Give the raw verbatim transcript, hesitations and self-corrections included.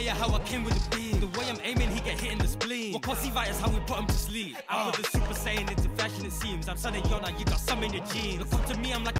at how I came with the beam. The way I'm aiming, he get hit in the spleen. What can't see right is how we put him to sleep. I put the Super Saiyan into fashion, it seems. I'm son of Yona, you got some in your genes. Look up to me, I'm like